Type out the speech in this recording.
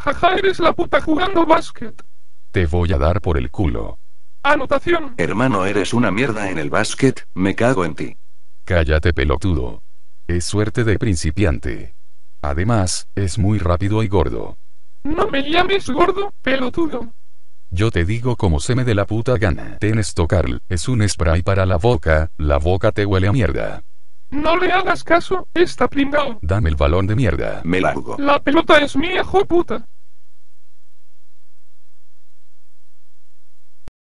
Jaja, eres la puta jugando básquet. Te voy a dar por el culo. Anotación. Hermano, eres una mierda en el básquet, me cago en ti. Cállate, pelotudo. Es suerte de principiante. Además, es muy rápido y gordo. No me llames gordo, pelotudo. Yo te digo como se me dé la puta gana. Ten esto, Carl, es un spray para la boca te huele a mierda. No le hagas caso, está pringao. Dame el balón de mierda. Me largo. La pelota es mía, jo puta.